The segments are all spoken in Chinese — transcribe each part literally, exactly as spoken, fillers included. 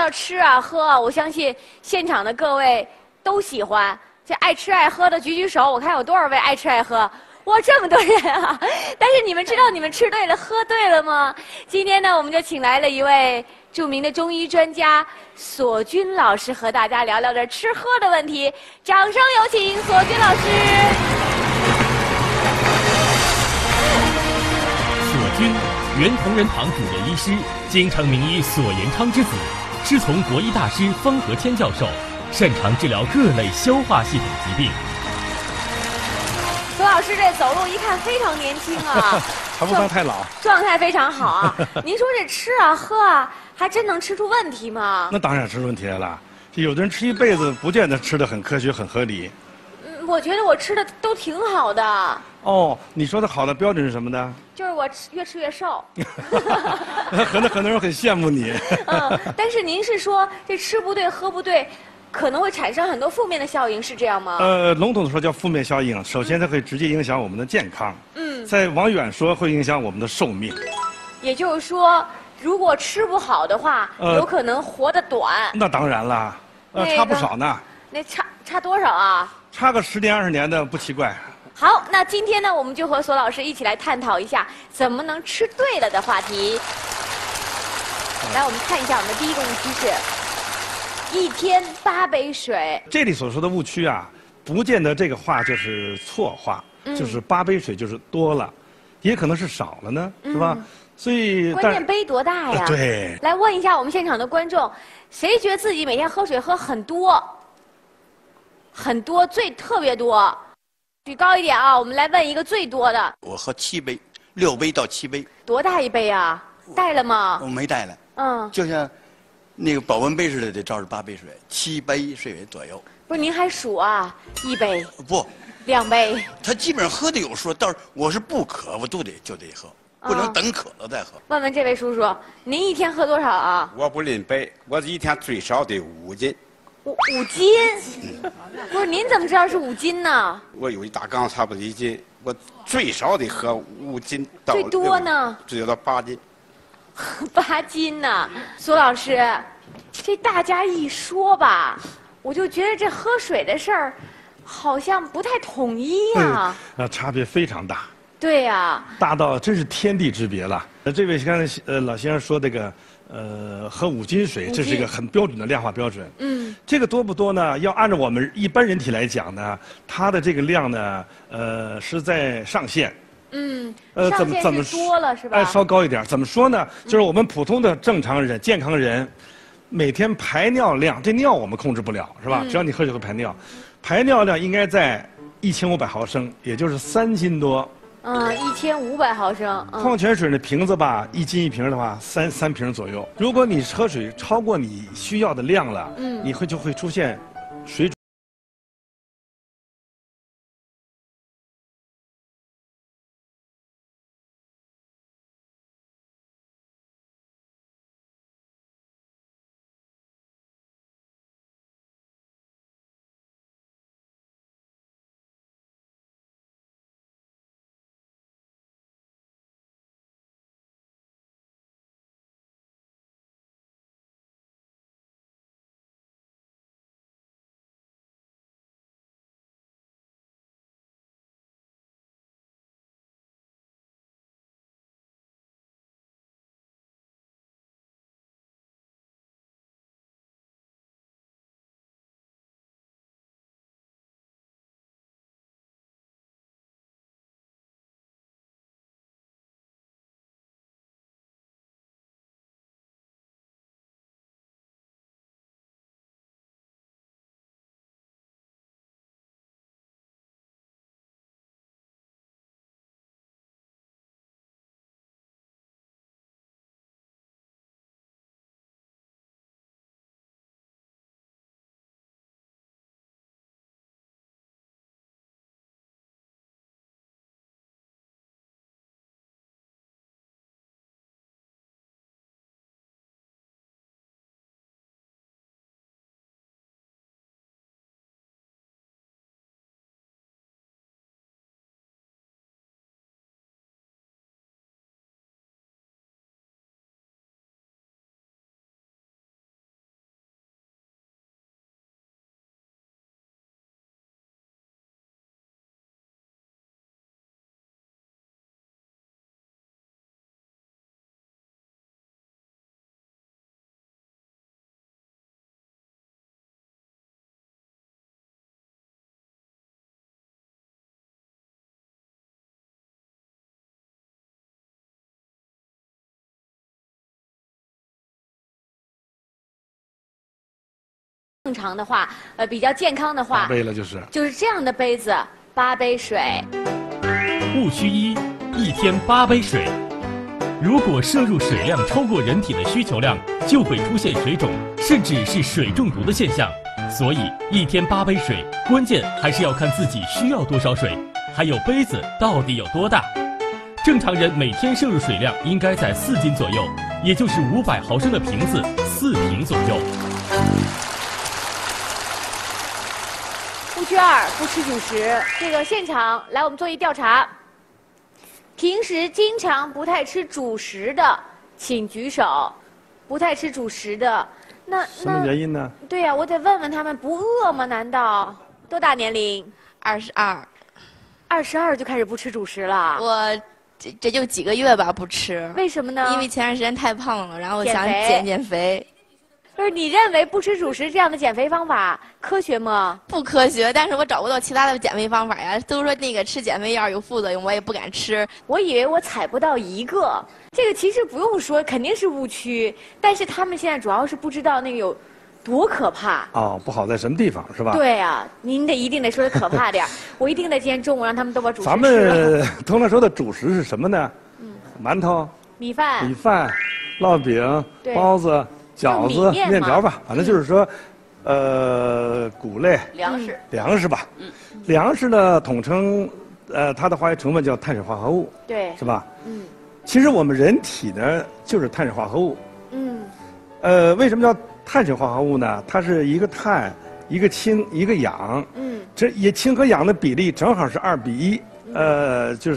到吃啊喝啊，我相信现场的各位都喜欢。这爱吃爱喝的举举手，我看有多少位爱吃爱喝。哇，这么多人啊！但是你们知道你们吃对了、喝对了吗？今天呢，我们就请来了一位著名的中医专家索军老师，和大家聊聊这吃喝的问题。掌声有请索军老师。 索军，原同仁堂主任医师，京城名医索延昌之子，师从国医大师封和谦教授，擅长治疗各类消化系统疾病。 索老师这走路一看非常年轻啊， 还不算太老， 状态非常好啊。您说这吃啊喝啊，还真能吃出问题吗？ 那当然吃出问题来了。有的人吃一辈子，不见得吃得很科学、很合理。 嗯，我觉得我吃的都挺好的。 哦，你说的好的标准是什么呢？ 就是我吃越吃越瘦。 可能很多人很羡慕你。 嗯，但是您是说这吃不对喝不对，可能会产生很多负面的效应，是这样吗？ 呃，笼统的说叫负面效应。首先，它会直接影响我们的健康。 嗯。 再往远说，会影响我们的寿命。 也就是说，如果吃不好的话， 呃、 有可能活得短。 那当然了，呃， 那个、 差不少呢。 那差差多少啊？ 差个十年二十年的不奇怪。 好，那今天呢，我们就和索老师一起来探讨一下怎么能吃对了的话题。来，我们看一下我们的第一个误区是：一天八杯水。 这里所说的误区啊，不见得这个话就是错话，嗯、就是八杯水就是多了，也可能是少了呢，嗯、是吧？所以关键杯多大呀？ 呃、对。 来问一下我们现场的观众，谁觉得自己每天喝水喝很多？很多，最特别多。举高一点啊！我们来问一个最多的。 我喝七杯，六杯到七杯。 多大一杯啊？带了吗？ 我没带来。 嗯。 就像那个保温杯似的，得照着八杯水，七杯水左右。 不是，您还数啊？一杯。 不。 两杯。 他基本上喝的有数，但是我是不渴，我都得就得喝，不能等渴了再喝。 嗯、问问这位叔叔，您一天喝多少啊？ 我不拎杯，我一天最少得五斤。 五五斤？嗯、不是，您怎么知道是五斤呢？ 我有一大缸，差不多一斤，我最少得喝五斤到。 最多呢？ 最多到八斤。 八斤呢？苏老师，这大家一说吧，我就觉得这喝水的事儿，好像不太统一呀、啊。 嗯，差别非常大。 对呀、啊。 大到真是天地之别了。呃，这位刚才呃老先生说这个。呃，喝五斤水，这是一个很标准的量化标准。嗯，这个多不多呢？要按照我们一般人体来讲呢，它的这个量呢，呃，是在上限。 嗯，呃，怎么怎么多了是吧？ 哎，稍高一点。怎么说呢？就是我们普通的正常人、健康人，每天排尿量，这尿我们控制不了，是吧？只要你喝水会排尿，排尿量应该在一千五百毫升，也就是三斤多。 嗯，一千五百毫升。 嗯、矿泉水的瓶子吧，一斤一瓶的话，三三瓶左右。如果你喝水超过你需要的量了，嗯，你会就会出现水肿。 正常的话，呃，比较健康的话， 八杯了就是就是这样的杯子，八杯水。 误区一：一天八杯水。如果摄入水量超过人体的需求量，就会出现水肿，甚至是水中毒的现象。所以一天八杯水，关键还是要看自己需要多少水，还有杯子到底有多大。正常人每天摄入水量应该在四斤左右，也就是五百毫升的瓶子四瓶左右。 误区二：不吃主食。这个现场来，我们做一调查。平时经常不太吃主食的，请举手。不太吃主食的，那什么原因呢？ 对呀、啊，我得问问他们，不饿吗？难道？多大年龄？ 二十二。 二十二就开始不吃主食了？ 我这这就几个月吧，不吃。 为什么呢？ 因为前段时间太胖了，然后我想减肥减减肥。 就是你认为不吃主食这样的减肥方法科学吗？ 不科学，但是我找不到其他的减肥方法呀。都说那个吃减肥药有副作用，我也不敢吃。 我以为我踩不到一个，这个其实不用说，肯定是误区。但是他们现在主要是不知道那个有多可怕。 哦，不好在什么地方是吧？ 对啊，您得一定得说的可怕点我一定得今天中午让他们都把主食咱吃了。 们通常说的主食是什么呢？嗯，馒头、 米饭、 米饭、烙饼、 对包子。饺子、 面面条吧，反正就是说，呃，谷类、 粮食、 粮食吧。嗯，粮食呢统称，呃，它的化学成分叫碳水化合物， 对， 是吧？ 嗯， 其实我们人体呢就是碳水化合物。 嗯， 呃，为什么叫碳水化合物呢？它是一个碳，一个氢，一个氧。嗯，这也氢和氧的比例正好是二比一。呃，就是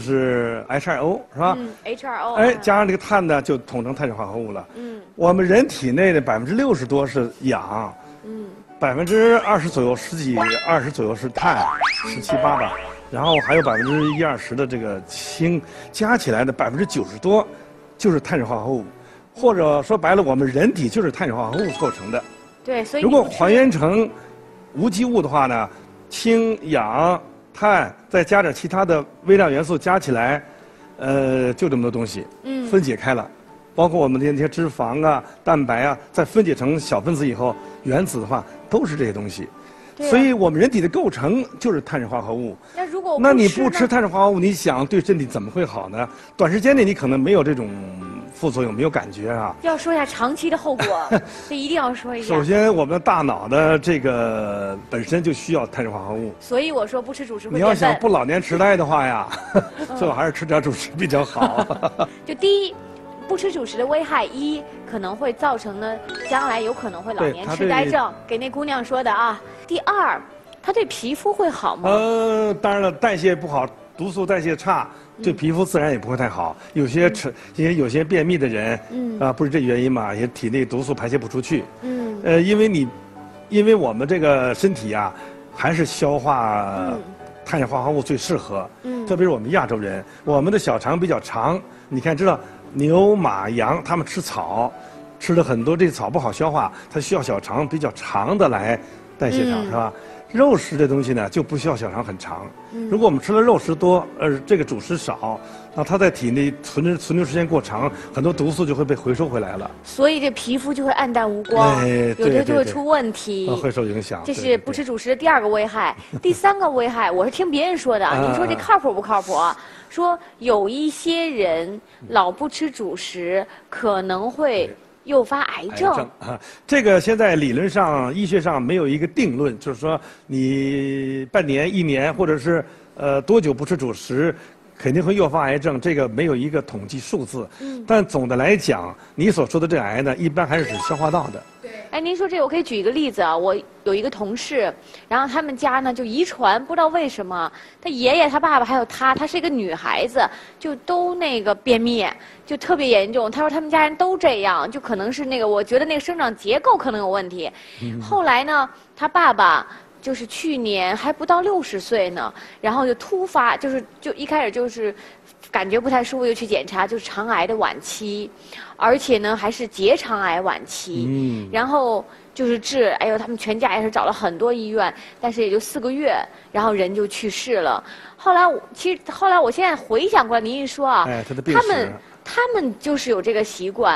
H 二 O 是吧？ 嗯 ，H 二 O。 哎，加上这个碳呢，就统称碳水化合物了。 嗯， 我们人体内的百分之六十多是氧，嗯，百分之二十左右，十几二十左右是碳，十七八吧，然后还有百分之一二十的这个氢，加起来的百分之九十多就是碳水化合物，或者说白了，我们人体就是碳水化合物构成的。 对，所以如果还原成无机物的话呢，氢、氧、碳，再加点其他的微量元素，加起来，呃，就这么多东西，嗯，分解开了，包括我们的那些脂肪啊、蛋白啊，再分解成小分子以后，原子的话都是这些东西。 对啊所以我们人体的构成就是碳水化合物。 那如果我那你吃呢不吃碳水化合物，你想对身体怎么会好呢？短时间内你可能没有这种副作用，没有感觉啊。 要说一下长期的后果，这一定要说一下。 首先，我们的大脑的这个本身就需要碳水化合物。 所以我说不吃主食会你要变笨。 想不老年痴呆的话呀，最好还是吃点主食比较好。 就第一，不吃主食的危害一可能会造成呢，将来有可能会老年对它对痴呆症，给那姑娘说的啊。第二，它对皮肤会好吗？ 呃，当然了，代谢不好，毒素代谢差，对皮肤自然也不会太好。有些吃，因为有些便秘的人，嗯啊，不是这原因嘛，也体内毒素排泄不出去。嗯，呃，因为你，因为我们这个身体呀、还是消化碳水化合物最适合。嗯，特别是我们亚洲人，我们的小肠比较长。你看，知道牛、马、羊，他们吃草，吃了很多这草不好消化，它需要小肠比较长的来代谢它，是吧？肉食这东西呢，就不需要小肠很长。如果我们吃的肉食多，呃，这个主食少，那它在体内存留存留时间过长，很多毒素就会被回收回来了， 所以这皮肤就会暗淡无光， 哎有对对对的就会出问题。 呃会受影响。 这对对是不吃主食的第二个危害。第三个危害，我是听别人说的， 啊你说这靠谱不靠谱啊？说有一些人老不吃主食，可能会诱发癌癌症。 症啊，这个现在理论上、医学上没有一个定论，就是说你半年、一年，或者是呃多久不吃主食，肯定会诱发癌症，这个没有一个统计数字。嗯。但总的来讲，你所说的这个癌呢，一般还是指消化道的。 哎，您说这我可以举一个例子啊，我有一个同事，然后他们家呢就遗传，不知道为什么，他爷爷、他爸爸还有他，她是一个女孩子，就都那个便秘，就特别严重。他说他们家人都这样，就可能是那个，我觉得那个生长结构可能有问题。嗯、后来呢，他爸爸就是去年还不到六十岁呢，然后就突发，就是就一开始就是感觉不太舒服，就去检查，就是肠癌的晚期。而且呢，还是结肠癌晚期，嗯，然后就是治，哎呦，他们全家也是找了很多医院，但是也就四个月，然后人就去世了。后来我其实后来我现在回想过来，您一说啊， 哎，他的病史他们他们就是有这个习惯，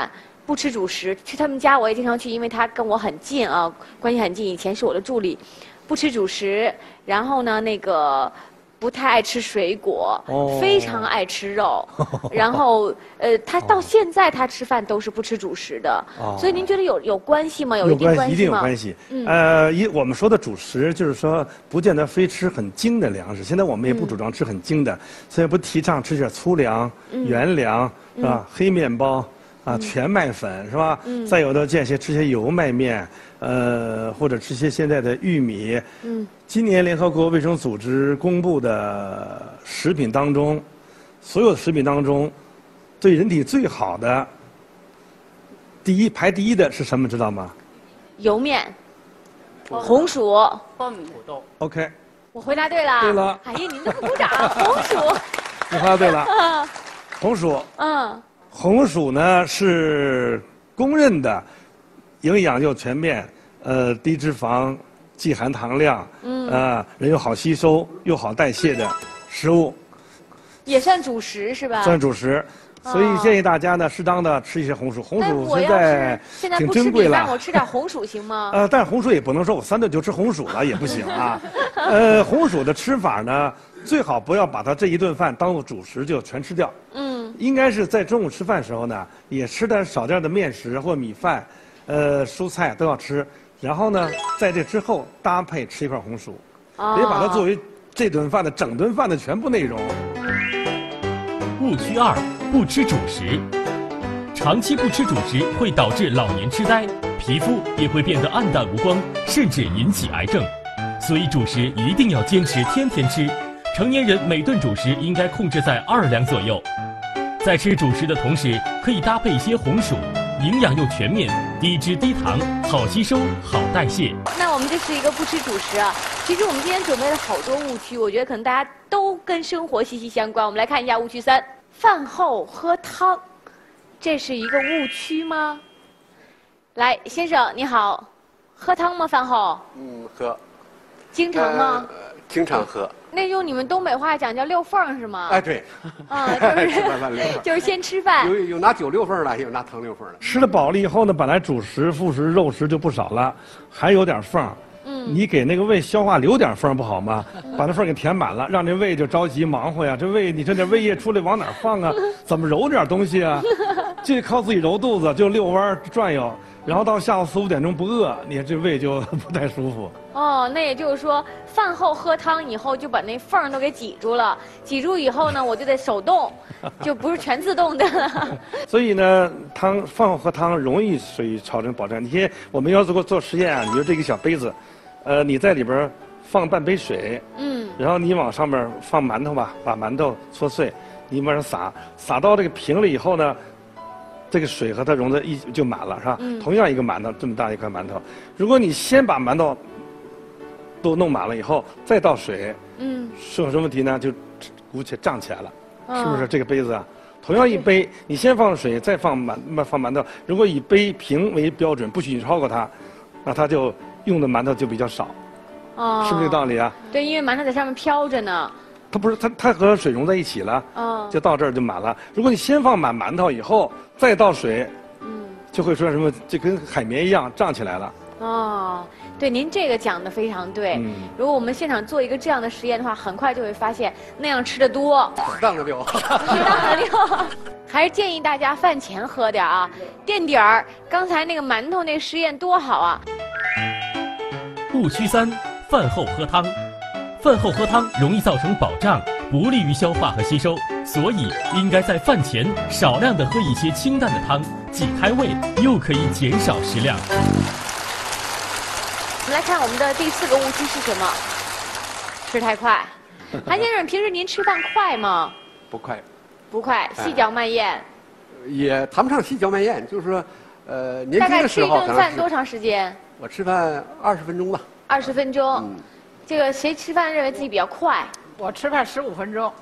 不吃主食，去他们家我也经常去，因为他跟我很近啊，关系很近。以前是我的助理，不吃主食，然后呢，那个不太爱吃水果， 哦非常爱吃肉。然后呃，他到现在他吃饭都是不吃主食的， 哦所以您觉得有有关系吗？有一定关系，一关系吗？ 定有关系。 嗯呃，一我们说的主食，就是说不见得非吃很精的粮食。现在我们也不主张吃很精的，所以不提倡吃点粗粮、 嗯圆粮，是吧？黑面包。啊，全麦粉是吧？ 嗯再有的间歇吃些油麦面，呃，或者吃些现在的玉米。 嗯， 今年联合国卫生组织公布的食品当中，所有的食品当中，对人体最好的，第一排第一的是什么？知道吗油面、红薯。 苞米、土豆。 ？OK， 我回答对了。 对了哎呀，你们都不鼓掌，红薯。 你回答对了。红薯， 嗯。 红薯呢是公认的营养又全面，呃，低脂肪、既含糖量，嗯，啊，人又好吸收又好代谢的食物， 也算主食是吧？ 算主食。所以哦建议大家呢，适当的吃一些红薯。红薯那我要现在是现在挺不吃珍贵米饭，我了。 吃点红薯行吗？ 呃，但红薯也不能说我三顿就吃红薯了，也不行啊。呃，红薯的吃法呢，最好不要把它这一顿饭当做主食就全吃掉。 嗯。 应该是在中午吃饭时候呢，也吃点少点的面食或米饭，呃，蔬菜都要吃。然后呢，在这之后搭配吃一块红薯， 哦别把它作为这顿饭的整顿饭的全部内容。 误区二：不吃主食。长期不吃主食会导致老年痴呆，皮肤也会变得暗淡无光，甚至引起癌症。所以主食一定要坚持天天吃。成年人每顿主食应该控制在二两左右。在吃主食的同时，可以搭配一些红薯，营养又全面，低脂低糖，好吸收，好代谢。 那我们这是一个不吃主食啊。其实我们今天准备了好多误区，我觉得可能大家都跟生活息息相关。我们来看一下误区三：饭后喝汤，这是一个误区吗？来，先生你好，喝汤吗？饭后？ 嗯，喝。 经常吗？ 呃，经常喝。 那用你们东北话讲叫溜缝是吗？ 哎，对。 啊，就是吃饭饭溜缝。 就是先吃饭。 有有拿酒溜缝的，也有拿汤溜缝的。 吃了饱了以后呢，本来主食、副食、肉食就不少了，还有点缝儿。 嗯。 你给那个胃消化留点缝儿不好吗？把那缝儿给填满了，让这胃就着急忙活呀。这胃，你这点胃液出来往哪儿放啊？怎么揉点东西啊？就靠自己揉肚子，就遛弯儿转悠。然后到下午四五点钟不饿，你这胃就不太舒服。 哦，那也就是说，饭后喝汤以后就把那缝儿都给挤住了，挤住以后呢，我就得手动，就不是全自动的了。 所以呢，汤饭后喝汤容易水产生保证。你看，我们要做做实验啊，你说这个小杯子，呃，你在里边放半杯水， 嗯， 然后你往上面放馒头吧，把馒头搓碎，你往上撒，撒到这个瓶里以后呢。这个水和它融在一就满了，是吧？ 嗯、 同样一个馒头，这么大一块馒头，如果你先把馒头都弄满了以后，再倒水， 嗯， 是有什么问题呢？就鼓起胀起来了， 哦、 是不是？这个杯子啊，同样一杯，你先放水，再放馒放馒头，如果以杯平为标准，不许超过它，那它就用的馒头就比较少， 哦， 是不是这个道理啊？ 对，因为馒头在上面飘着呢。 它不是它它和水融在一起了， 哦， 就到这儿就满了。如果你先放满馒头以后再倒水， 嗯， 就会出现什么？就跟海绵一样胀起来了。 哦，对，您这个讲的非常对。嗯，如果我们现场做一个这样的实验的话，很快就会发现那样吃的多， 适当的溜， 适当的溜。还是建议大家饭前喝点啊，垫底儿。刚才那个馒头那实验多好啊！ 误区三：饭后喝汤。饭后喝汤容易造成饱胀，不利于消化和吸收，所以应该在饭前少量的喝一些清淡的汤，既开胃又可以减少食量。 我们来看我们的第四个误区是什么？吃太快。韩先生，平时您吃饭快吗？ 不快。 不快，细嚼慢咽。 也谈不上细嚼慢咽，就是说，呃，年大概轻的时候吃一顿饭多长时间？ 我吃饭二十分钟吧。 二十分钟。嗯。这个谁吃饭认为自己比较快？ 我吃饭十五分钟。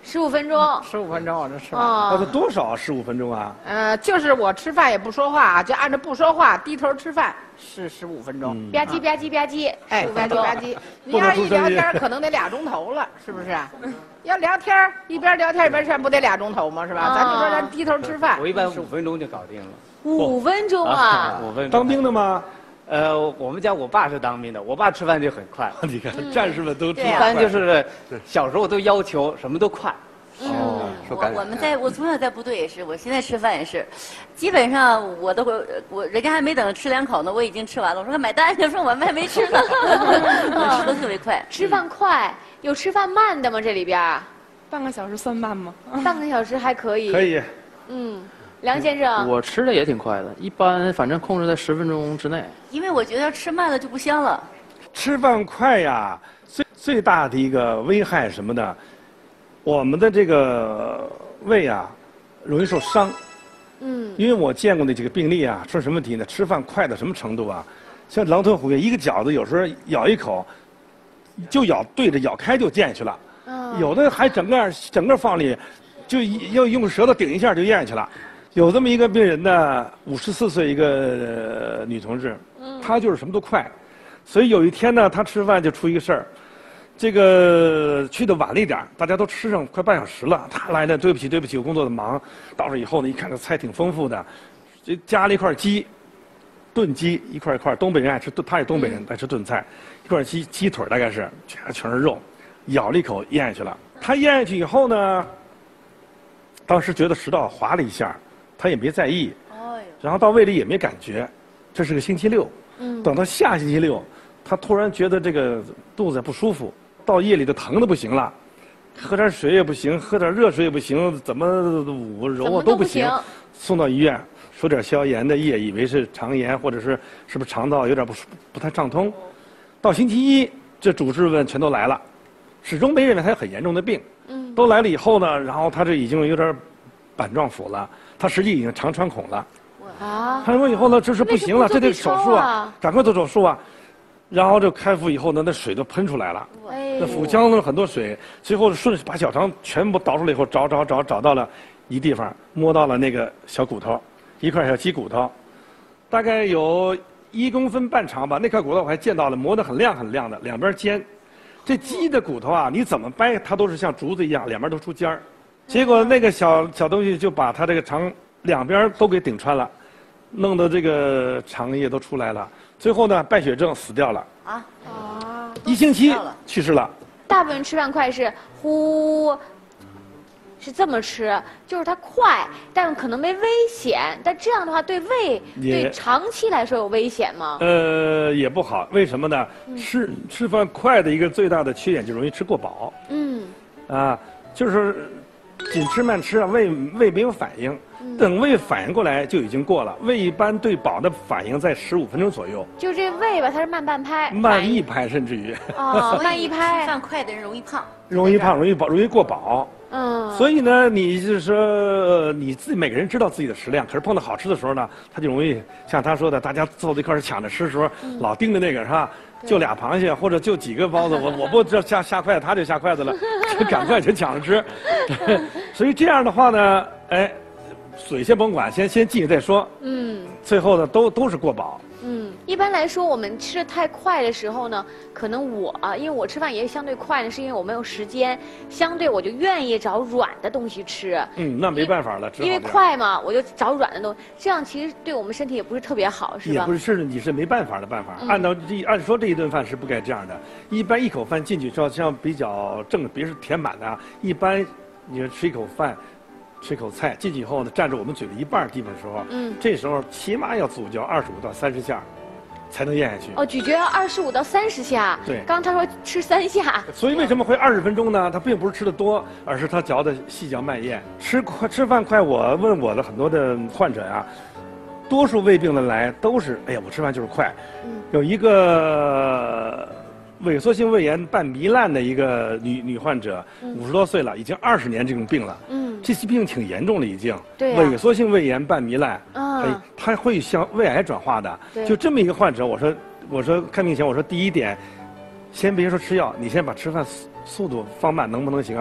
十五分钟。 十五分钟我就吃完。 哦那是多少十五分钟啊？ 呃，就是我吃饭也不说话，就按照不说话低头吃饭是十五分钟。 吧唧吧唧吧唧， 哎， 十五分钟。 吧唧吧唧，你要一聊天可能得俩钟头了，是不是？要聊天一边聊天一边吃饭，不得俩钟头吗？是吧？咱就说咱低头吃饭。 我一般五分钟就搞定了。 五分钟啊！ 五分钟。 当兵的吗？ 呃，我们家我爸是当兵的，我爸吃饭就很快。 你看，战士们都吃一般就是小时候都要求什么都快。 哦，我我们在我从小在部队也是，我现在吃饭也是，基本上我都会我人家还没等吃两口呢，我已经吃完了。我说买单，就说我们还没吃呢，我吃的特别快。 吃饭快，有吃饭慢的吗？这里边？ 半个小时算慢吗？ 半个小时还可以。 可以。 嗯。梁先生， 我吃的也挺快的，一般反正控制在十分钟之内。 因为我觉得要吃慢了就不香了。 吃饭快呀，最最大的一个危害什么的，我们的这个胃啊，容易受伤。嗯。因为我见过那几个病例啊，说什么问题呢？吃饭快到什么程度啊？像狼吞虎咽，一个饺子有时候咬一口，就咬对着咬开就咽下去了。嗯。有的还整个整个放里，就要用舌头顶一下就咽下去了。有这么一个病人呢，五十四岁一个、呃、女同志，她就是什么都快，所以有一天呢，她吃饭就出一个事儿，这个去的晚了一点，大家都吃上快半小时了，她来了，对不起对不起，我工作的忙。到这以后呢，一看这菜挺丰富的，就加了一块鸡，炖鸡一块一块，东北人爱吃炖，他是东北人爱吃炖菜，一块鸡鸡腿大概是全全是肉，咬了一口咽下去了。她咽下去以后呢，当时觉得食道滑了一下。他也没在意，然后到胃里也没感觉，这是个星期六。嗯，等到下星期六，他突然觉得这个肚子不舒服，到夜里都疼的不行了，喝点水也不行，喝点热水也不行，怎么捂揉啊都不行，送到医院，说点消炎的液，以为是肠炎或者是是不是肠道有点不不太畅通。到星期一，这主治问全都来了，始终没认为他有很严重的病。嗯，都来了以后呢，然后他这已经有点板状腐了。他实际已经肠穿孔了，啊！他说以后呢，这是不行了，这得手术啊，赶快做手术啊！然后这开腹以后呢，那水都喷出来了，那腹腔呢很多水，最后顺把小肠全部倒出来以后，找找找找到了一地方，摸到了那个小骨头，一块小鸡骨头，大概有一公分半长吧。那块骨头我还见到了，磨得很亮很亮的，两边尖。这鸡的骨头啊，你怎么掰它都是像竹子一样，两边都出尖儿。结果那个小小东西就把它这个肠两边都给顶穿了，弄得这个肠液都出来了。最后呢，败血症死掉了。啊啊！一星期去世了。 大部分吃饭快是呼，是这么吃，就是它快，但可能没危险。但这样的话，对胃对长期来说有危险吗？ 呃，也不好。为什么呢？嗯、吃吃饭快的一个最大的缺点就容易吃过饱。嗯。啊，就是。紧吃慢吃啊，胃胃没有反应，等胃反应过来就已经过了。胃一般对饱的反应在十五分钟左右。 就这胃吧，它是慢半拍。 慢一拍甚至于。 哦，慢一拍。 吃饭快的人容易胖。 容易胖，容易饱，容易过饱。嗯。所以呢，你就是说，你自己每个人知道自己的食量，可是碰到好吃的时候呢，他就容易像他说的，大家凑在一块儿抢着吃的时候，嗯、老盯着那个是吧？就俩螃蟹或者就几个包子，我我不这下下筷子，他就下筷子了，就赶快就抢着吃。所以这样的话呢，哎，水先甭管，先先进去再说。嗯。最后呢，都都是过饱。 嗯，一般来说，我们吃的太快的时候呢，可能我啊，因为我吃饭也相对快呢，是因为我没有时间，相对我就愿意找软的东西吃。 嗯，那没办法了， 因为快嘛，我就找软的东西，这样其实对我们身体也不是特别好，是吧？ 也不是，是你是没办法的办法。嗯、按照这按说这一顿饭是不该这样的，一般一口饭进去之后，像比较正，别是填满的啊，一般你吃一口饭。吃一口菜进去以后呢，占着我们嘴的一半地方的时候，嗯，这时候起码要咀嚼二十五到三十下，才能咽下去。 哦，咀嚼要二十五到三十下。 对， 刚他说吃三下。 所以为什么会二十分钟呢？他并不是吃的多，而是他嚼的细嚼慢咽。吃快吃饭快，我问我的很多的患者啊，多数胃病的来都是，哎呀，我吃饭就是快。嗯，有一个。萎缩性胃炎伴糜烂的一个女女患者，五十多岁了，已经二十年这种病了。嗯，这些病挺严重的，已经。对、啊。萎缩性胃炎伴糜烂，啊，它会向胃癌转化的。对。就这么一个患者，我说，我说看病前，我说第一点，先别说吃药，你先把吃饭速度放慢，能不能行啊？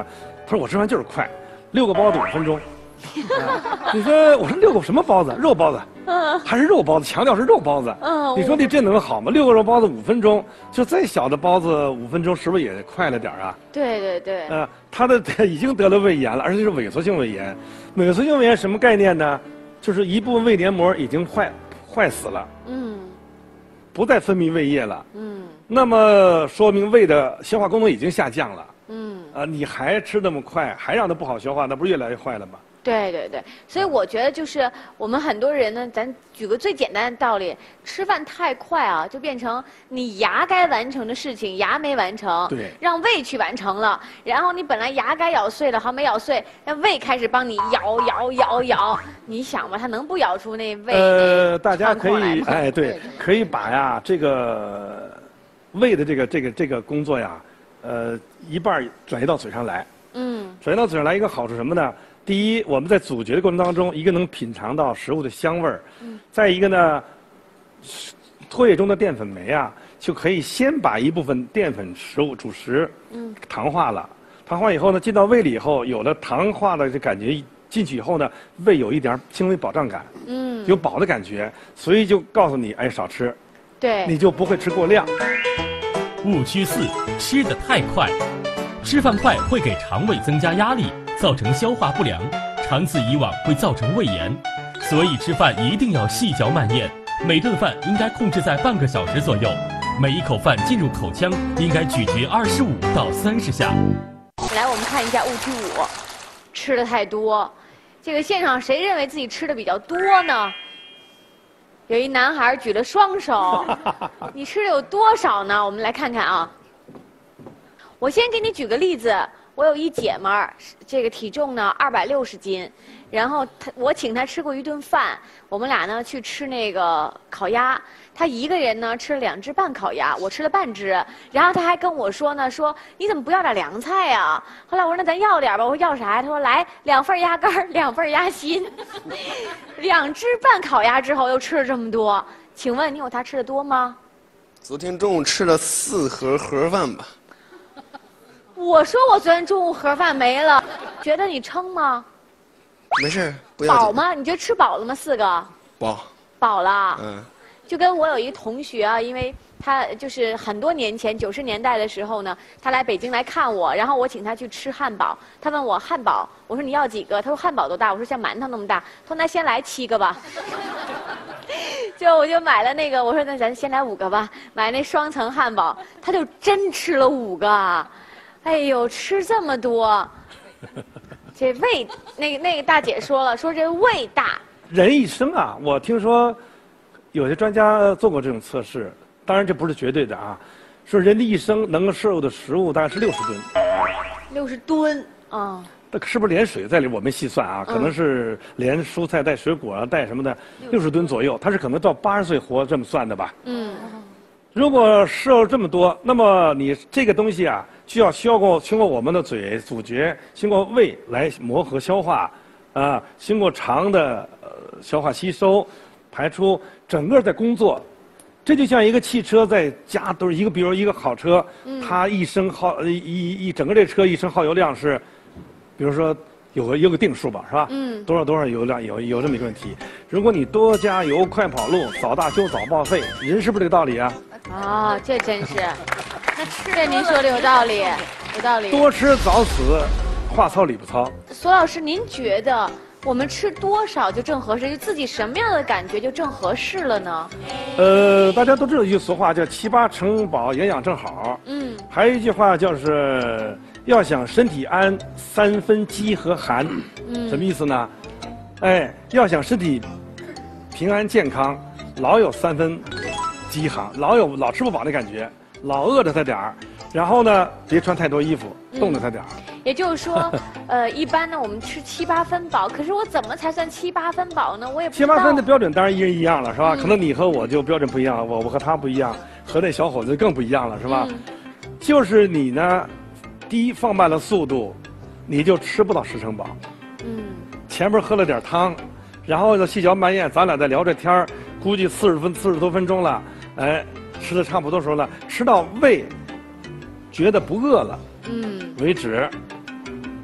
他说我吃饭就是快，六个包子五分钟。啊、你说我说六个什么包子？肉包子，嗯，还是肉包子，强调是肉包子。嗯，你说你这能好吗？六个肉包子五分钟，就再小的包子五分钟，是不是也快了点啊？ 对对对。 呃，他的已经得了胃炎了，而且是萎缩性胃炎。萎缩性胃炎什么概念呢？就是一部分胃黏膜已经坏坏死了，嗯，不再分泌胃液了，嗯，那么说明胃的消化功能已经下降了，嗯，啊，你还吃那么快，还让它不好消化，那不是越来越坏了吗？ 对对对，所以我觉得就是我们很多人呢，咱举个最简单的道理，吃饭太快啊，就变成你牙该完成的事情牙没完成， 对， 让胃去完成了，然后你本来牙该咬碎了，好没咬碎，让胃开始帮你咬咬咬咬，你想吧，它能不咬出那胃？ 呃，大家可以哎，对，可以把呀这个胃的这个这个这个工作呀，呃，一半转移到嘴上来，嗯，转移到嘴上来一个好处什么呢？第一，我们在咀嚼的过程当中，一个能品尝到食物的香味儿，嗯，再一个呢，唾液中的淀粉酶啊，就可以先把一部分淀粉食物主食，嗯，糖化了，糖化以后呢，进到胃里以后，有了糖化的这感觉，进去以后呢，胃有一点轻微饱胀感，嗯，有饱的感觉，所以就告诉你，哎，少吃， 对， 你就不会吃过量。 误区四：吃得太快，吃饭快会给肠胃增加压力。造成消化不良，长此以往会造成胃炎，所以吃饭一定要细嚼慢咽，每顿饭应该控制在半个小时左右，每一口饭进入口腔应该咀嚼二十五到三十下。 来，我们看一下误区五，吃的太多。这个现场谁认为自己吃的比较多呢？有一男孩举了双手，你吃的有多少呢？我们来看看啊。我先给你举个例子。我有一姐们儿，这个体重呢二百六十斤，然后她我请她吃过一顿饭，我们俩呢去吃那个烤鸭，她一个人呢吃了两只半烤鸭，我吃了半只，然后她还跟我说呢，说你怎么不要点凉菜呀？后来我说那咱要点吧，我说要啥呀？她说来两份鸭肝，两份鸭心，两只半烤鸭之后又吃了这么多，请问你有她吃的多吗？ 昨天中午吃了四盒盒饭吧。 我说我昨天中午盒饭没了，觉得你撑吗？ 没事，不要紧。 饱吗？你觉得吃饱了吗？四个？ 饱。 饱了。 嗯。 就跟我有一同学啊，因为他就是很多年前九十年代的时候呢，他来北京来看我，然后我请他去吃汉堡，他问我汉堡，我说你要几个？他说汉堡多大？我说像馒头那么大。他说那先来七个吧。就我就买了那个，我说那咱先来五个吧，买那双层汉堡，他就真吃了五个。哎呦，吃这么多，这胃那个那个大姐说了，说这胃大。 人一生啊，我听说有些专家做过这种测试，当然这不是绝对的啊，说人的一生能够摄入的食物大概是六十吨。 六十吨啊！ 那是不是连水在里？我没细算啊，可能是连蔬菜带水果啊带什么的，六十吨左右。他是可能到八十岁活这么算的吧？嗯。如果摄入这么多，那么你这个东西啊，需要消过经过我们的嘴咀嚼，经过胃来磨合消化，啊，经过肠的呃消化吸收，排出，整个在工作，这就像一个汽车在加都是一个，比如一个好车，嗯、它一生耗一一一整个这车一生耗油量是，比如说有个有个定数吧，是吧？嗯。多少多少油量有有这么一个问题，如果你多加油、快跑路、早大休、早报废，人是不是这个道理啊？ 哦，这真是，那吃这您说的有道理，有道理。 多吃早死，话糙理不糙。 索老师，您觉得我们吃多少就正合适？就自己什么样的感觉就正合适了呢？ 呃，大家都知道一句俗话叫“七八成饱，营养正好”。嗯。还有一句话叫是“要想身体安，三分饥和寒”。嗯。什么意思呢？哎，要想身体平安健康，老有三分。饥寒，老有老吃不饱的感觉，老饿着他点儿，然后呢，别穿太多衣服，冻着他点儿。 也就是说，呃，一般呢，我们吃七八分饱，可是我怎么才算七八分饱呢？我也不知道。 七八分的标准当然一人一样了，是吧？嗯、可能你和我就标准不一样，我我和他不一样，和那小伙子更不一样了，是吧？嗯、就是你呢，第一放慢了速度，你就吃不到十成饱。嗯。前面喝了点汤，然后呢细嚼慢咽，咱俩在聊着天儿，估计四十分四十多分钟了。哎，吃的差不多时候了，吃到胃觉得不饿了，嗯，为止，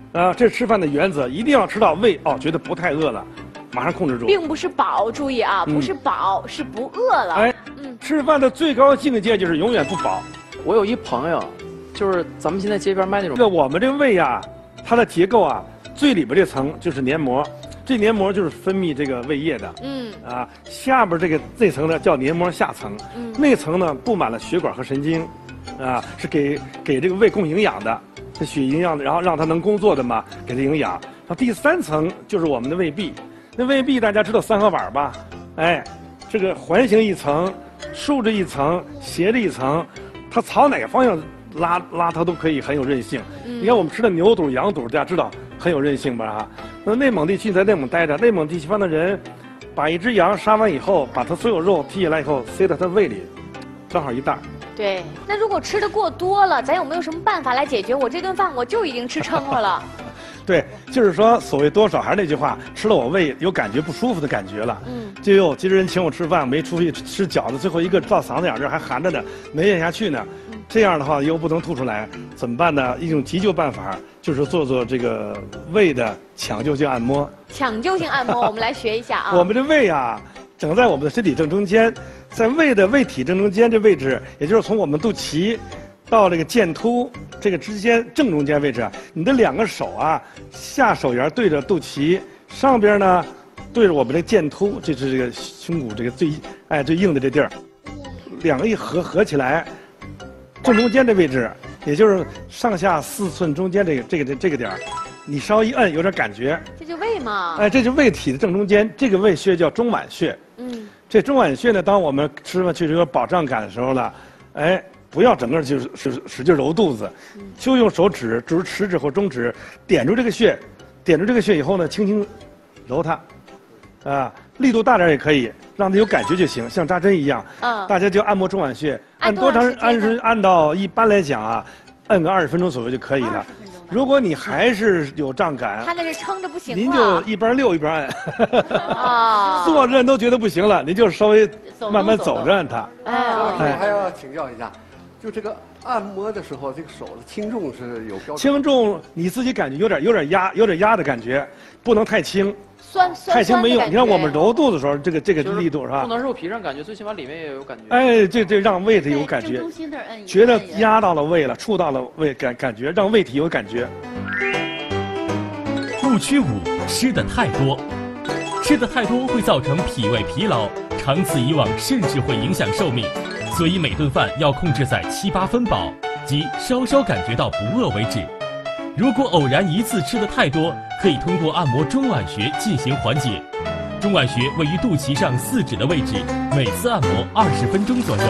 啊，这是吃饭的原则，一定要吃到胃哦，觉得不太饿了，马上控制住。 并不是饱，注意啊，不是饱，嗯、是不饿了。哎， 嗯，吃饭的最高境界就是永远不饱。 我有一朋友，就是咱们现在街边卖那种。 这个我们这个胃啊，它的结构啊，最里边这层就是黏膜。这黏膜就是分泌这个胃液的，嗯，啊，下边这个这层呢叫黏膜下层，嗯，那层呢布满了血管和神经，啊，是给给这个胃供营养的，这血营养的，然后让它能工作的嘛，给它营养。那第三层就是我们的胃壁，那胃壁大家知道三合板吧？哎，这个环形一层，竖着一层，斜着一层，它朝哪个方向拉拉它都可以很有韧性。嗯、你看我们吃的牛肚、羊肚，大家知道。很有韧性吧？哈，那内蒙地区在内蒙待着，内蒙地区方的人，把一只羊杀完以后，把它所有肉剔下来以后，塞到它胃里，正好一袋。 对，那如果吃的过多了，咱有没有什么办法来解决？我这顿饭我就已经吃撑了了。 对，就是说，所谓多少，还是那句话，吃了我胃有感觉不舒服的感觉了。嗯。就有今儿人请我吃饭，没出去吃饺子，最后一个到嗓子眼这儿还含着呢，没咽下去呢。嗯、这样的话又不能吐出来，怎么办呢？一种急救办法就是做做这个胃的抢救性按摩。 抢救性按摩，我们来学一下啊。 我们这胃啊，整在我们的身体正中间，在胃的胃体正中间这位置，也就是从我们肚脐到这个剑突这个之间正中间位置，你的两个手啊，下手沿对着肚脐，上边呢对着我们的剑突，这是这个胸骨这个最哎最硬的这地儿，两个一合合起来，正中间这位置，也就是上下四寸中间这个这个这个点儿，你稍微一摁有点感觉， 这就胃嘛。 哎，这就胃体的正中间，这个胃穴叫中脘穴。嗯，这中脘穴呢，当我们吃饭确实有饱胀感的时候呢，哎。不要整个就是使使劲揉肚子，就用手指，就是食指或中指点住这个穴，点住这个穴以后呢，轻轻揉它，啊，力度大点也可以，让它有感觉就行，像扎针一样。嗯，大家就按摩中脘穴，按多长按是按到一般来讲啊，按个二十分钟左右就可以了。如果你还是有胀感， 他那是撑着不行了， 您就一边溜一边按。啊，坐着都觉得不行了，您就稍微慢慢走着按它。 哎，我还要请教一下。就这个按摩的时候，这个手的轻重是有标准。 轻重你自己感觉有点有点压，有点压的感觉，不能太轻。 酸酸太轻没用。你看我们揉肚子的时候，这个这个力度是吧？ 不能肉皮上感觉，最起码里面也有感觉。 哎，这这让胃体有感觉，觉得压到了胃了，触到了胃感感觉，让胃体有感觉。 误区五：吃的太多。吃的太多会造成脾胃疲劳，长此以往甚至会影响寿命。所以每顿饭要控制在七八分饱，即稍稍感觉到不饿为止。如果偶然一次吃的太多，可以通过按摩中脘穴进行缓解。中脘穴位于肚脐上四指的位置，每次按摩二十分钟左右。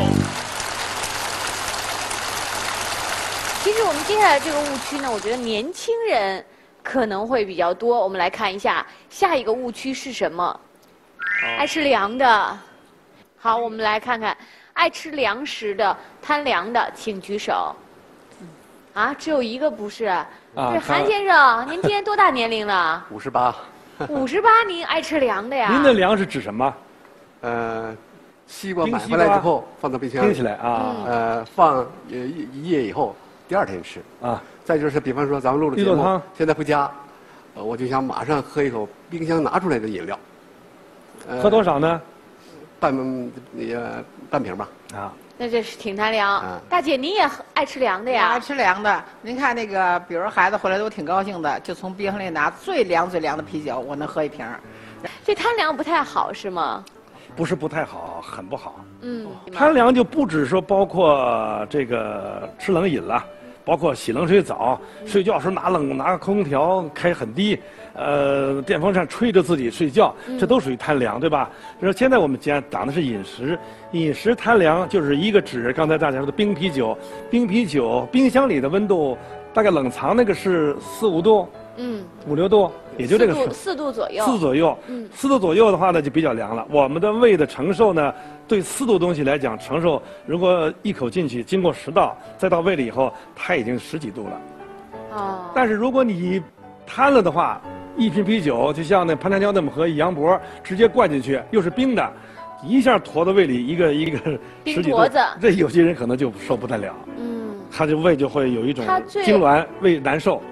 其实我们接下来这个误区呢，我觉得年轻人可能会比较多。我们来看一下下一个误区是什么？爱吃凉的。好，我们来看看。爱吃凉食的、贪凉的，请举手。啊，只有一个不是。啊，是韩先生，您今年多大年龄了？ 五十八。 五十八，您爱吃凉的呀？ 您的凉是指什么？ 呃，西瓜买回来之后放到冰箱， 冰起来啊。 呃，放一一夜以后，第二天吃。啊。再就是，比方说咱们录了节目，现在回家，呃，我就想马上喝一口冰箱拿出来的饮料。 喝多少呢？ 半也半瓶吧。啊， 那这是挺贪凉。啊、大姐，您也爱吃凉的呀？ 爱吃凉的。您看那个，比如孩子回来都挺高兴的，就从冰箱里拿最凉最凉的啤酒，我能喝一瓶。 这贪凉不太好是吗？ 不是不太好，很不好。嗯，贪凉就不只说包括这个吃冷饮了。包括洗冷水澡，睡觉时候拿冷拿空调开很低，呃，电风扇吹着自己睡觉，这都属于贪凉，对吧？就是现在我们讲讲的是饮食，饮食贪凉就是一个指刚才大家说的冰啤酒，冰啤酒冰箱里的温度大概冷藏那个是四五度，嗯，五六度，也就这个四四度左右， 四度左右，嗯，四度左右的话呢就比较凉了。我们的胃的承受呢，对四度东西来讲承受，如果一口进去，经过食道再到胃里以后，它已经十几度了。哦。但是如果你贪了的话，一瓶啤酒就像那潘长江那么喝一杨博，直接灌进去，又是冰的，一下坨到胃里一个一个十几度，这有些人可能就受不太了。嗯。他就胃就会有一种痉挛，胃难受。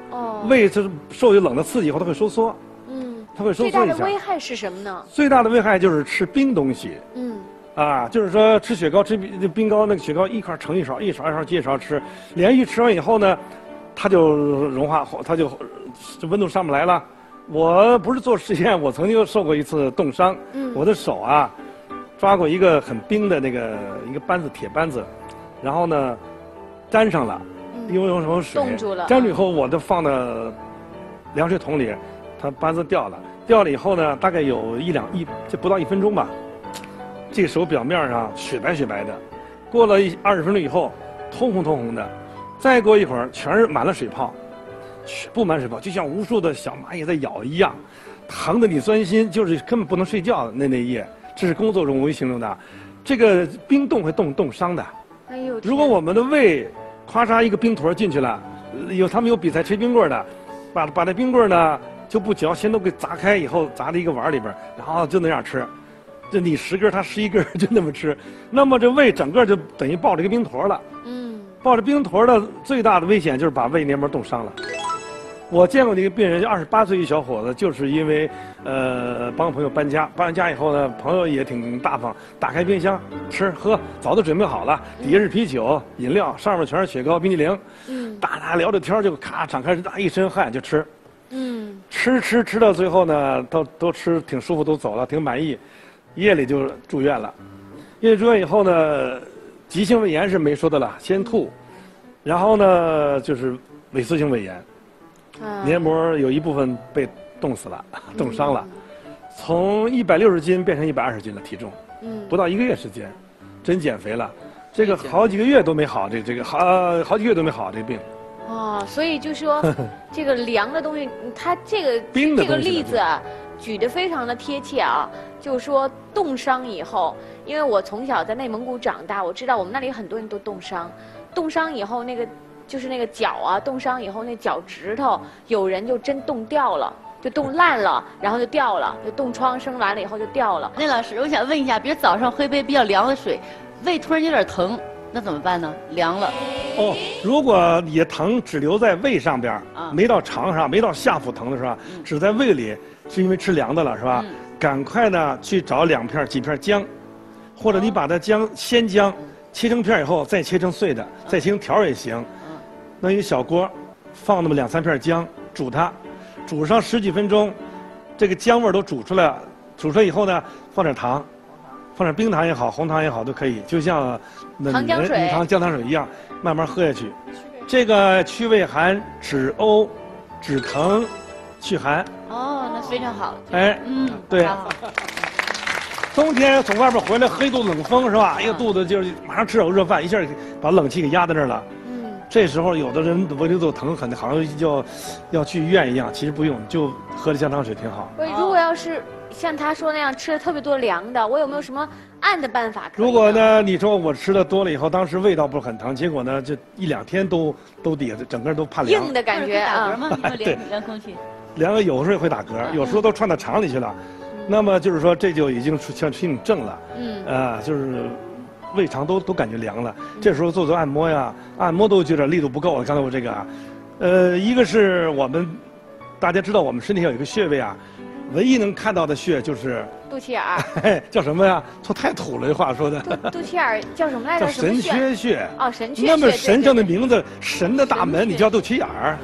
哦，胃是受有冷的刺激以后，它会收缩。嗯，它会收缩一下。 最大的危害是什么呢？ 最大的危害就是吃冰东西。嗯。啊，就是说吃雪糕，吃冰冰糕，那个雪糕一块盛一勺，一勺一勺接一勺吃，连续吃完以后呢，它就融化，它就这温度上不来了。我不是做实验，我曾经受过一次冻伤，嗯，我的手啊，抓过一个很冰的那个一个扳子，铁扳子，然后呢，粘上了，嗯、因为有什么水， 冻住了， 粘住以后我就放到凉水桶里，它扳子掉了，掉了以后呢，大概有一两一就不到一分钟吧。这个手表面上雪白雪白的，过了一二十分钟以后，通红通红的，再过一会儿全是满了水泡，布满水泡，就像无数的小蚂蚁在咬一样，疼得你钻心，就是根本不能睡觉那那一夜。这是工作中我形容的，这个冰冻会冻冻伤的。哎呦！如果我们的胃咔嚓一个冰坨进去了，有他们有比赛吹冰棍的，把把那冰棍呢就不嚼，先都给砸开以后砸在一个碗里边，然后就那样吃。就你十根，他十一根，就那么吃，那么这胃整个就等于抱着一个冰坨了。嗯，抱着冰坨的最大的危险就是把胃黏膜冻伤了。我见过那个病人，二十八岁一小伙子，就是因为呃帮朋友搬家，搬完家以后呢，朋友也挺大方，打开冰箱吃喝，早都准备好了，底下是啤酒、饮料，上面全是雪糕、冰激凌。嗯，大家聊着天就咔敞开大一身汗就吃。嗯，吃吃吃到最后呢，都都吃挺舒服，都走了，挺满意。夜里就住院了，夜里住院以后呢，急性胃炎是没说的了，先吐，然后呢就是萎缩性胃炎，黏膜有一部分被冻死了，冻伤了，从一百六十斤变成一百二十斤的体重，不到一个月时间，真减肥了，这个好几个月都没好，这这个好好几个月都没好这病。 哦，所以就说这个凉的东西，它这个冰的这个例子啊，举得非常的贴切啊。就是说冻伤以后，因为我从小在内蒙古长大，我知道我们那里很多人都冻伤。冻伤以后，那个就是那个脚啊，冻伤以后那脚趾头，有人就真冻掉了，就冻烂了，然后就掉了，就冻疮生完了以后就掉了。 那老师，我想问一下，比如早上喝一杯比较凉的水，胃突然有点疼，那怎么办呢？凉了。 哦，如果你的疼只留在胃上边，啊、没到肠上，没到下腹疼的是吧？嗯、只在胃里，是因为吃凉的了是吧？嗯，赶快呢去找两片几片姜，或者你把它姜鲜姜切成片以后再切成碎的，再切成条也行。弄一个小锅，放那么两三片姜，煮它，煮上十几分钟，这个姜味都煮出来了。煮出来以后呢，放点糖，放点冰糖也好，红糖也好都可以，就像那糖浆水、 糖姜糖水一样，慢慢喝下去。这个去胃寒、止呕、止疼、祛寒。 哦，那非常好。 哎，嗯，对。冬天从外边回来喝一肚子冷风是吧？哎呀，肚子就是马上吃点热饭，一下把冷气给压在那儿了。嗯。这时候有的人胃里都疼，很好像要要去医院一样，其实不用，就喝点姜糖水挺好。 喂，如果要是像他说那样吃了特别多凉的，我有没有什么暗的办法可以？ 如果呢，你说我吃的多了以后，当时胃道不是很疼，结果呢，这一两天都都底下整个都怕凉。 硬的感觉啊。 对，凉空气。 凉有时候也会打嗝，有时候都窜到肠里去了。那么就是说，这就已经出像出现症了。嗯。啊，就是胃肠都都感觉凉了。这时候做做按摩呀，按摩都觉得力度不够了。刚才我这个啊，呃，一个是我们大家知道，我们身体上有一个穴位啊，唯一能看到的穴就是肚脐眼儿。 叫什么呀？说太土了，这话说的。 肚肚脐眼儿叫什么来着？ 叫神阙穴。 哦，神阙穴。 那么神圣的名字，神的大门，你叫肚脐眼儿，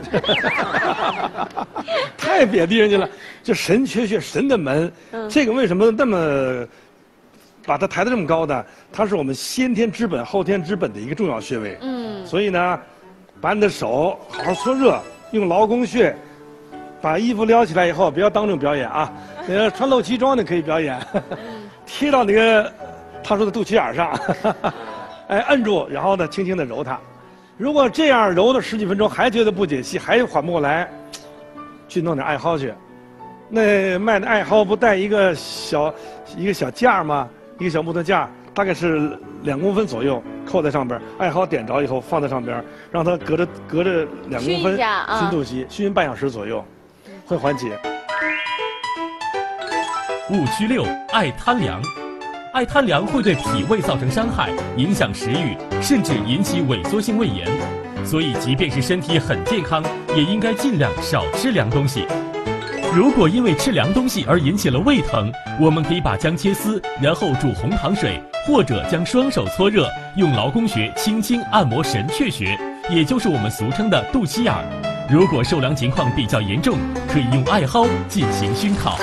太贬低人家了。就神阙穴，神的门。嗯。这个为什么那么把它抬得这么高呢？它是我们先天之本、后天之本的一个重要穴位。嗯。所以呢，把你的手好好搓热，用劳宫穴。把衣服撩起来以后，不要当众表演啊！那个穿露脐装的可以表演，贴到那个他说的肚脐眼上，哎，摁住，然后呢，轻轻的揉它。如果这样揉了十几分钟还觉得不解气，还缓不过来，去弄点艾蒿去。那卖的艾蒿不带一个小一个小架吗？一个小木头架，大概是两公分左右，扣在上边。艾蒿点着以后放在上边，让它隔着隔着两公分熏肚脐，熏半小时左右。会缓解。 误区六：爱贪凉。爱贪凉会对脾胃造成伤害，影响食欲，甚至引起萎缩性胃炎。 所以即便是身体很健康，也应该尽量少吃凉东西。如果因为吃凉东西而引起了胃疼，我们可以把姜切丝，然后煮红糖水，或者将双手搓热，用劳宫穴轻轻按摩神阙穴，也就是我们俗称的肚脐眼儿。如果受凉情况比较严重，可以用艾蒿进行熏烤。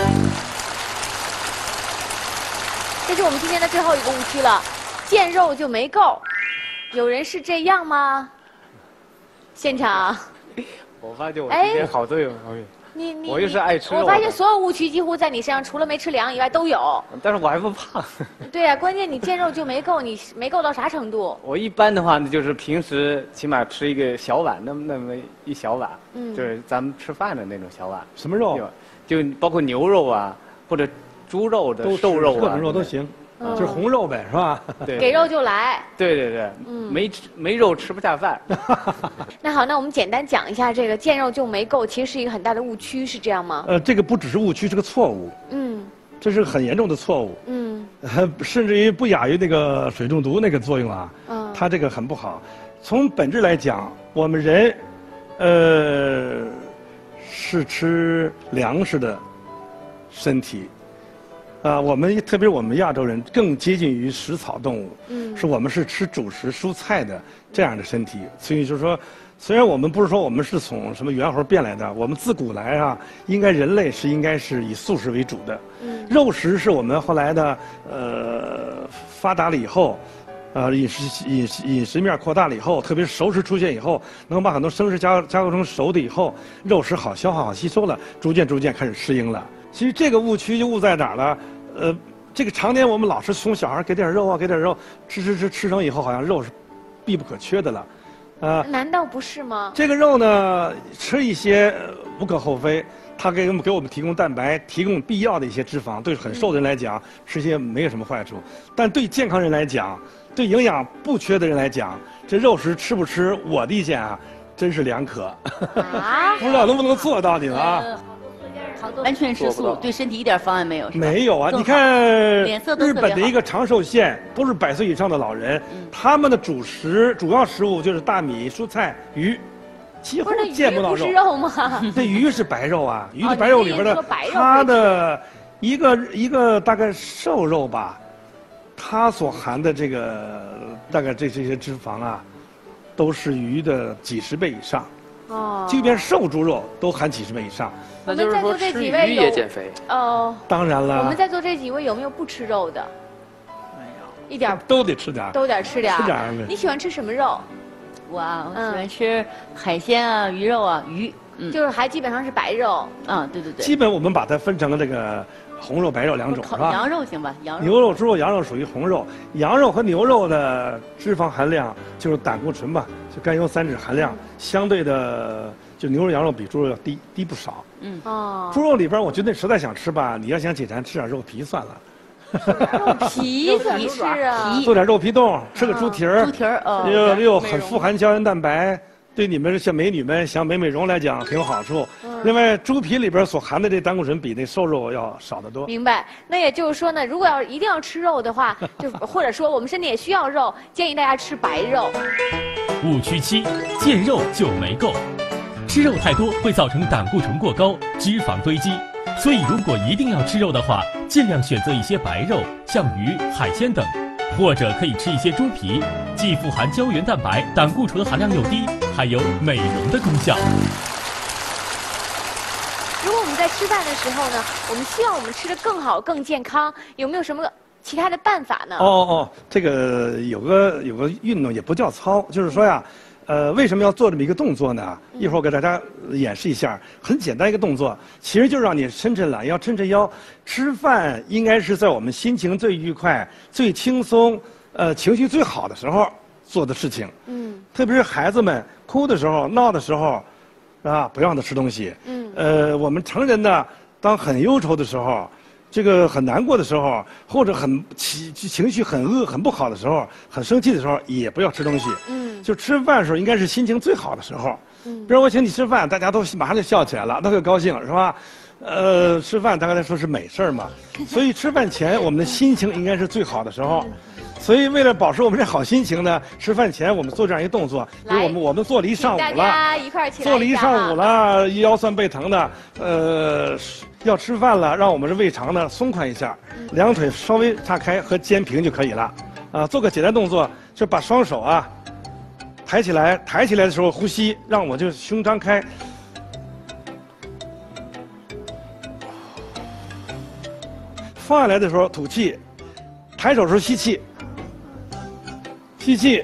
这是我们今天的最后一个误区了，见肉就没够，有人是这样吗？现场， 我发现我今天好多有毛病。 你你我又是爱吃肉。 我发现所有误区几乎在你身上，除了没吃凉以外都有。 但是我还不胖。 对呀、啊，关键你见肉就没够，你没够到啥程度？ 我一般的话呢，就是平时起码吃一个小碗，那么那么一小碗，嗯，就是咱们吃饭的那种小碗。 什么肉？ 就包括牛肉啊，或者猪肉的瘦肉啊， 各种肉都行。嗯、就是红肉呗，是吧？ 对， 给肉就来。 对对对，嗯，没没肉吃不下饭。 那好，那我们简单讲一下这个见肉就没够，其实是一个很大的误区，是这样吗？ 呃，这个不只是误区，是个错误。嗯，这是很严重的错误。嗯，呃，甚至于不亚于那个水中毒那个作用啊。嗯，它这个很不好。从本质来讲，我们人，呃，是吃粮食的身体。啊、呃，我们特别是我们亚洲人更接近于食草动物，嗯，是我们是吃主食蔬菜的这样的身体，所以就是说，虽然我们不是说我们是从什么猿猴变来的，我们自古来啊，应该人类是应该是以素食为主的，嗯，肉食是我们后来的呃发达了以后，呃饮食饮食饮食面扩大了以后，特别是熟食出现以后，能把很多生食加加工成熟的以后，肉食好消化好吸收了，逐渐逐渐开始适应了。其实这个误区就误在哪儿了？呃，这个常年我们老是从小孩给点肉啊，给点肉，吃吃吃吃成以后，好像肉是必不可缺的了，啊、呃。 难道不是吗？ 这个肉呢，吃一些无可厚非，它给我们给我们提供蛋白，提供必要的一些脂肪，对很瘦的人来讲，吃些没有什么坏处。但对健康人来讲，对营养不缺的人来讲，这肉食吃不吃，我的意见啊，真是两可。啊、不知道能不能做到你们啊？ 完全吃素，对身体一点妨碍没有。 没有啊，你看日本的一个长寿县，都是百岁以上的老人，嗯、他们的主食主要食物就是大米、蔬菜、鱼，几乎见不到肉。 不是肉吗？ 这鱼是白肉啊，鱼的白肉里边的，哦、它的一个一个大概瘦肉吧，它所含的这个大概这这些脂肪啊，都是鱼的几十倍以上。哦，即便瘦猪肉都含几十倍以上。 那就是说吃鱼也减肥哦。 当然了。 我们在座这几位有没有不吃肉的？ 没有， 一点都得吃点， 都得吃点。 吃点。 你喜欢吃什么肉？ 我啊，我喜欢吃海鲜啊，鱼肉啊，鱼。 嗯，就是还基本上是白肉。 啊，对对对。 基本我们把它分成了这个红肉、白肉两种，是吧？ 羊肉行吧？羊肉。 牛肉、猪肉、羊肉属于红肉。羊肉和牛肉的脂肪含量就是胆固醇吧，就甘油三酯含量相对的。就牛肉、羊肉比猪肉要低低不少。嗯哦。猪肉里边，我觉得实在想吃吧，你要想解馋，吃点肉皮算了。 肉皮怎么吃啊？ 做点肉皮冻，吃个猪蹄儿。 猪蹄儿哦。 又又很富含胶原蛋白，对你们像美女们想美美容来讲很有好处。另外，猪皮里边所含的这胆固醇比那瘦肉要少得多。 明白。那也就是说呢，如果要一定要吃肉的话，就或者说我们身体也需要肉，建议大家吃白肉。 误区七：见肉就没够。吃肉太多会造成胆固醇过高、脂肪堆积，所以如果一定要吃肉的话，尽量选择一些白肉，像鱼、海鲜等，或者可以吃一些猪皮，既富含胶原蛋白，胆固醇含量又低，还有美容的功效。 如果我们在吃饭的时候呢，我们希望我们吃得更好、更健康，有没有什么其他的办法呢？ 哦哦，这个有个有个运动也不叫操，就是说呀。呃，为什么要做这么一个动作呢？一会儿我给大家演示一下，很简单一个动作，其实就是让你伸伸懒腰、抻抻腰。吃饭应该是在我们心情最愉快、最轻松、呃情绪最好的时候做的事情。嗯。特别是孩子们哭的时候、闹的时候，啊，不让他吃东西。嗯。呃，我们成人呢，当很忧愁的时候。这个很难过的时候，或者很情情绪很恶、很不好的时候，很生气的时候，也不要吃东西。嗯，就吃饭的时候应该是心情最好的时候。嗯，比如我请你吃饭，大家都马上就笑起来了，都很高兴，是吧？ 呃，吃饭他刚才说是美事儿嘛，所以吃饭前我们的心情应该是最好的时候。所以为了保持我们这好心情呢，吃饭前我们做这样一个动作，因为我们我们做了一上午了， 大家一块儿起来， 做了一上午了，腰酸背疼的，呃，要吃饭了，让我们的胃肠呢松快一下，两腿稍微岔开和肩平就可以了。啊，做个简单动作，就把双手啊抬起来，抬起来的时候呼吸，让我就胸张开。放下来的时候吐气，抬手的时候吸气，吸气，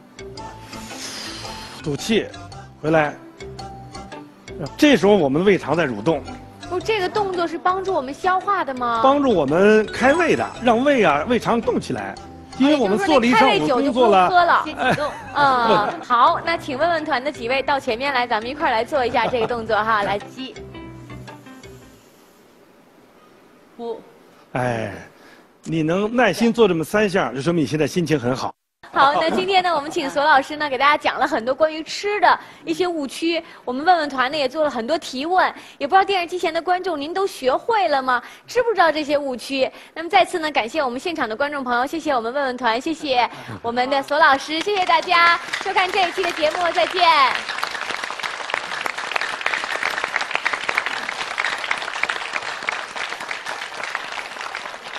吐气，回来。这时候我们的胃肠在蠕动。 不，这个动作是帮助我们消化的吗？ 帮助我们开胃的，让胃啊胃肠动起来。因为我们做了一上午工作了， 喝了， 哎， 嗯，好，那请问问团的几位到前面来，咱们一块儿来做一下这个动作哈，来吸， 呼， 哎，你能耐心做这么三项，就说明你现在心情很好。 好，那今天呢，我们请索老师呢给大家讲了很多关于吃的一些误区，我们问问团呢也做了很多提问，也不知道电视机前的观众您都学会了吗？知不知道这些误区？那么再次呢，感谢我们现场的观众朋友，谢谢我们问问团，谢谢我们的索老师，谢谢大家收看这一期的节目，再见。